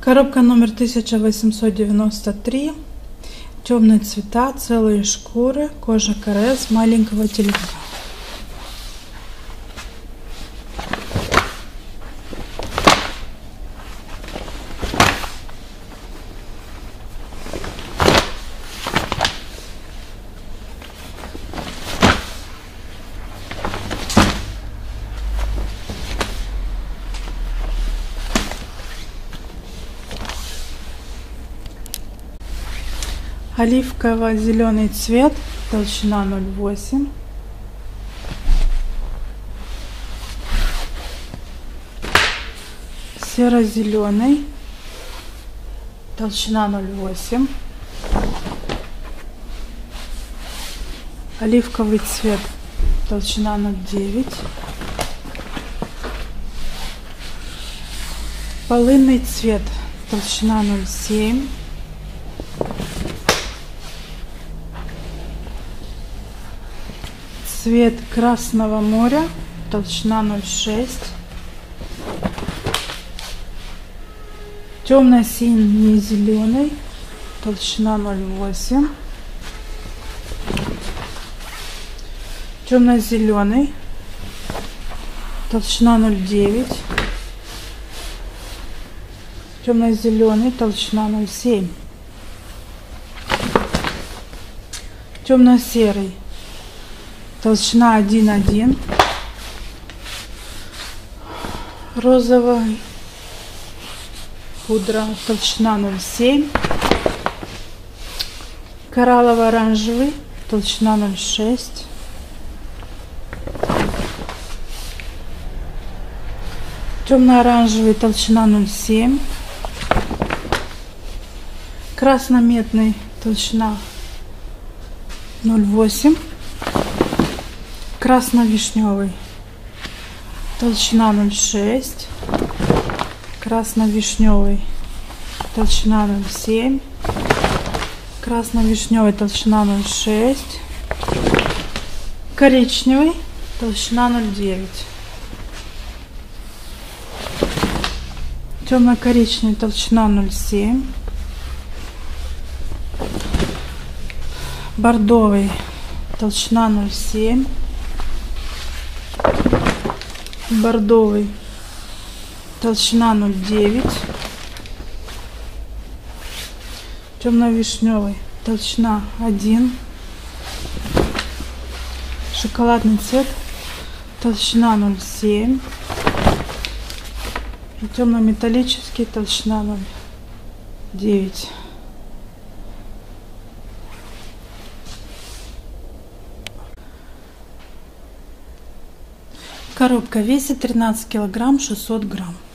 Коробка номер 1893. Темные цвета, целые шкуры, кожа каре с маленького телефона. Оливково-зеленый цвет, толщина 0,8. Серо-зеленый, толщина 0,8. Оливковый цвет, толщина 0,9. Полынный цвет, толщина 0,7. Цвет Красного моря, толщина 0,6. Темно-синий зеленый, толщина 0,8. Темно-зеленый, толщина 0,9. Темно-зеленый, толщина 0,7. Темно-серый, толщина 1,1. Розовый пудра, толщина 0,7. Кораллово-оранжевый, толщина 0,6. Темно-оранжевый, толщина 0,7. Красно-медный, толщина 0,8. Красно-вишневый, толщина 0,6. Красно-вишневый, толщина 0,7. Красно-вишневый, толщина 0,6. Коричневый, толщина 0,9. Темно-коричневый, толщина 0,7. Бордовый, толщина 0,7. Бордовый, толщина 0,9. Темно-вишневый, толщина 1. Шоколадный цвет, толщина 0,7. И темно-металлический, толщина 0,9. Коробка весит 13 килограмм 600 грамм.